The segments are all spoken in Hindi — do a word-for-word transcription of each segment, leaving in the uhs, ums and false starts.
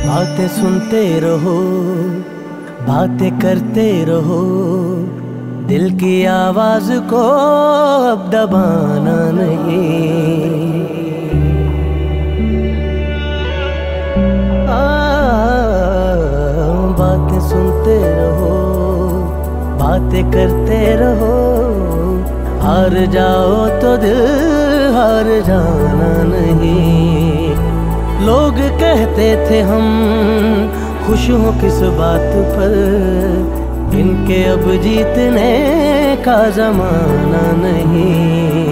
बातें सुनते रहो, बातें करते रहो, दिल की आवाज को अब दबाना नहीं। आ, बातें सुनते रहो, बातें करते रहो, हार जाओ तो दिल हार जाना नहीं। लोग कहते थे हम खुश हो किस बात पर, इनके अब जीतने का जमाना नहीं।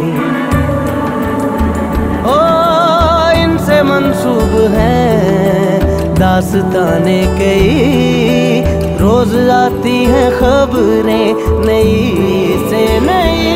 ओ इनसे मंसूब है दास्ताने कई, रोज आती हैं खबरें नई से नई।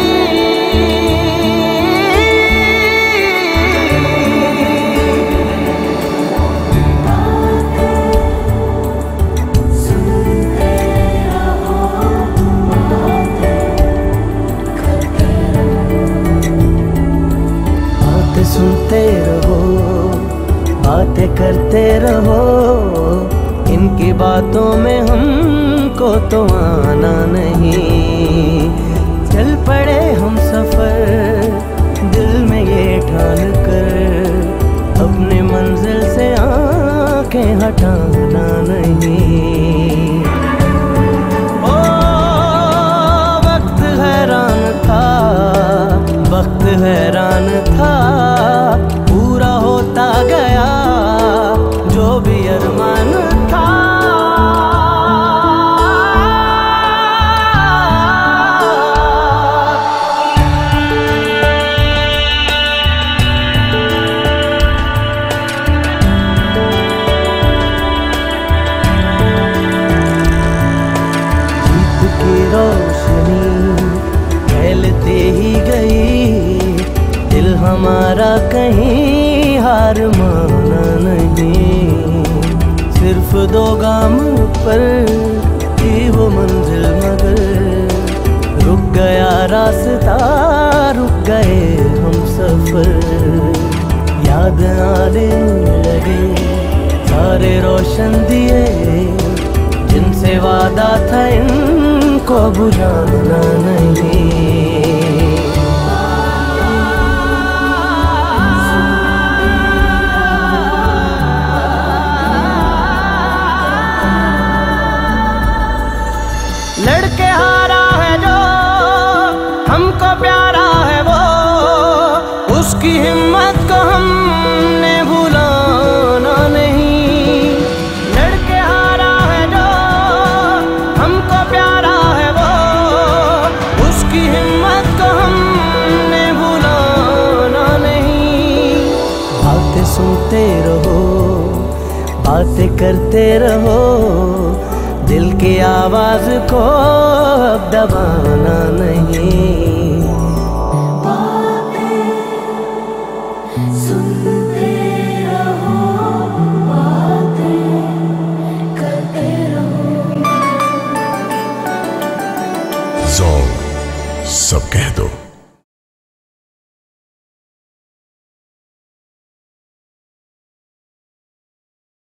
सुनते रहो, बातें करते रहो, इनकी बातों में हमको तो आना नहीं। चल पड़े हम सफर दिल में ये ठान कर, अपने मंजिल से आंखें हटाना नहीं। ओ वक्त हैरान था, वक्त हैरान था, पूरा होता गया जो भी अरमान था। जीत की रोशनी फैलते ही गई, दिल हमारा कहीं हार माना नहीं। सिर्फ दो गाम पर थी वो मंजिल, मगर रुक गया रास्ता, रुक गए हम सफर। याद आने लगे सारे रोशन दिए, जिनसे वादा था इनको बुझाना नहीं। लड़के हारा है जो हमको प्यारा है वो, उसकी हिम्मत को हमने भुलाना नहीं। लड़के हारा है जो हमको प्यारा है वो, उसकी हिम्मत को हमने भुलाना नहीं। बातें सुनते रहो, बातें करते रहो, दिल की आवाज को अब दबाना नहीं।